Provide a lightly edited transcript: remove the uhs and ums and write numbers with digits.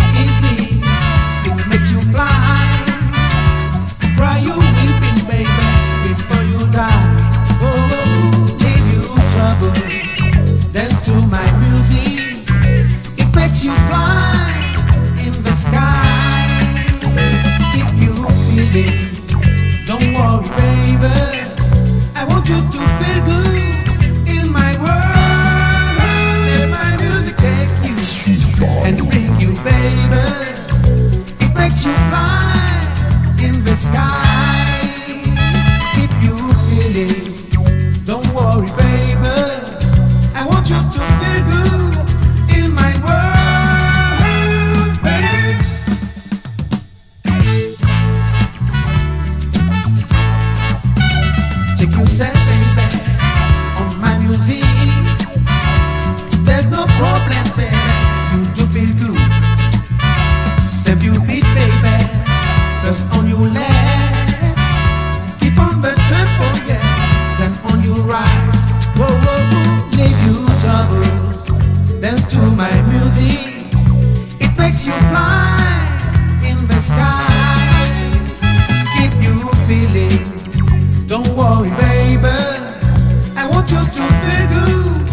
easily. It makes you fly. Cry you weeping, baby, before you die. Oh, leave you troubles. Dance to my music. It makes you fly in the sky. Keep you feeling. Don't worry, baby. I want you to feel good in my world. Let my music take you and bring you, baby. It makes you fly in the sky. Keep you feeling. Don't worry, baby. I want you to feel good in my world, baby. Check yourself, baby, on my music. There's no problem there. You do feel good. Step your feet, baby, first on your left. Keep on the tempo, yeah, then on your right. Whoa, whoa, whoa, leave you troubles. Dance to my music. It makes you fly in the sky. Keep you feeling. Don't worry, baby. I want you to feel good